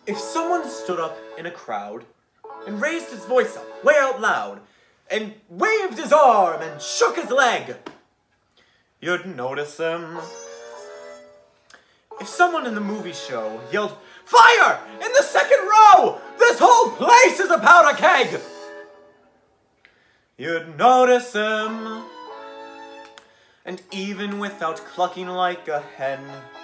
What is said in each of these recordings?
If someone stood up in a crowd and raised his voice up way out loud and waved his arm and shook his leg, you'd notice him. If someone in the movie show yelled, "Fire! In the second row! This whole place is a powder keg!" you'd notice him. And even without clucking like a hen,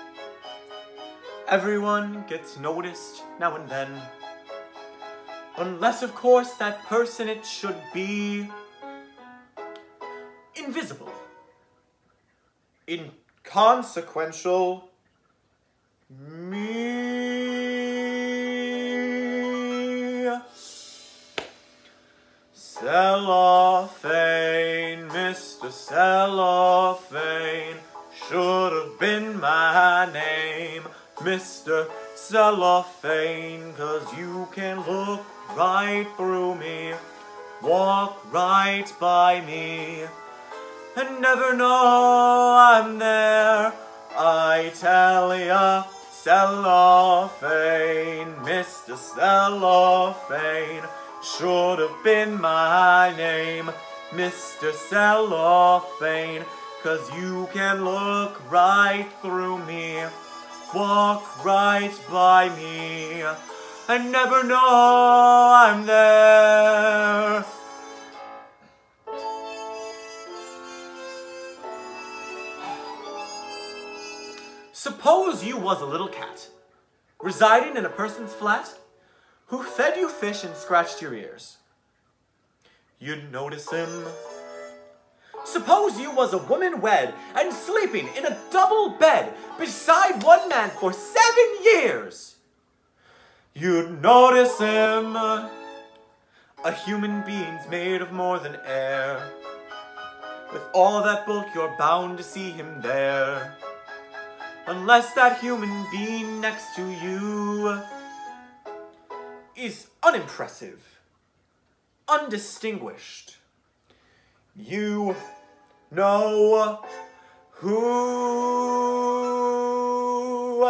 everyone gets noticed now and then. Unless, of course, that person it should be invisible, inconsequential, me. Cellophane, Mr. Cellophane, should have been my name, Mr. Cellophane, 'cause you can look right through me, walk right by me, and never know I'm there. I tell ya, Cellophane, Mr. Cellophane, should have been my name, Mr. Cellophane, 'cause you can look right through me, walk right by me, and never know I'm there. Suppose you was a little cat, residing in a person's flat, who fed you fish and scratched your ears. You'd notice him. Suppose you was a woman wed and sleeping in a double bed beside one man for 7 years. You'd notice him. A human being's made of more than air. With all that bulk, you're bound to see him there. Unless that human being next to you is unimpressive, undistinguished. You know who.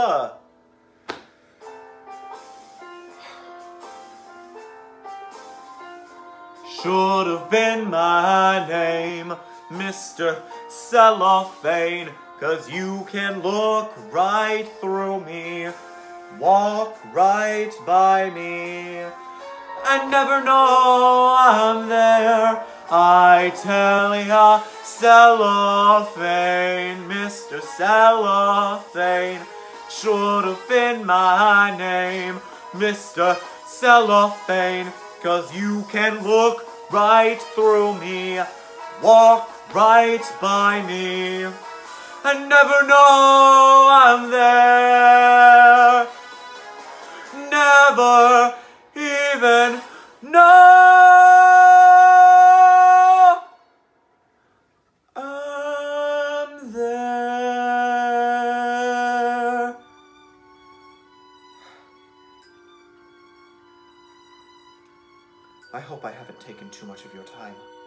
Should have been my name, Mr. Cellophane, 'cause you can look right through me, walk right by me, and never know I'm there. I tell ya, Cellophane, Mr. Cellophane, should have been my name, Mr. Cellophane, 'cause you can look right through me, walk right by me, and never know I'm there. Never even know I'm there. I hope I haven't taken too much of your time.